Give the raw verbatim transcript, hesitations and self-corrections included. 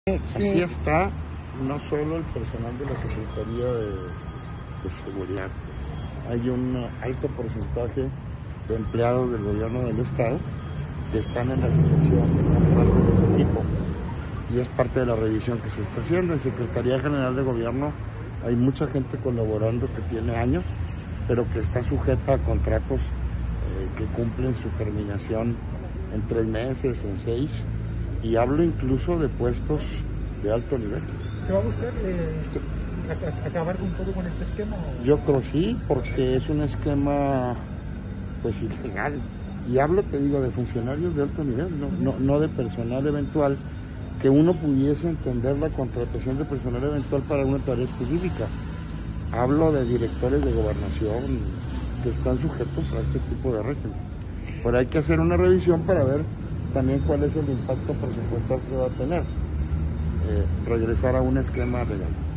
Así está no solo el personal de la Secretaría de, de Seguridad, hay un alto porcentaje de empleados del gobierno del Estado que están en la situación de contrato de ese tipo, y es parte de la revisión que se está haciendo. En Secretaría General de Gobierno hay mucha gente colaborando que tiene años, pero que está sujeta a contratos eh, que cumplen su terminación en tres meses, en seis, y hablo incluso de puestos de alto nivel. ¿Se va a buscar eh, acabar con todo con este esquema? Yo creo sí, porque es un esquema pues ilegal. Y hablo, te digo, de funcionarios de alto nivel, no, no, no de personal eventual, que uno pudiese entender la contratación de personal eventual para una tarea específica. Hablo de directores de gobernación que están sujetos a este tipo de régimen. Pero hay que hacer una revisión para ver también cuál es el impacto presupuestal que va a tener eh, regresar a un esquema legal.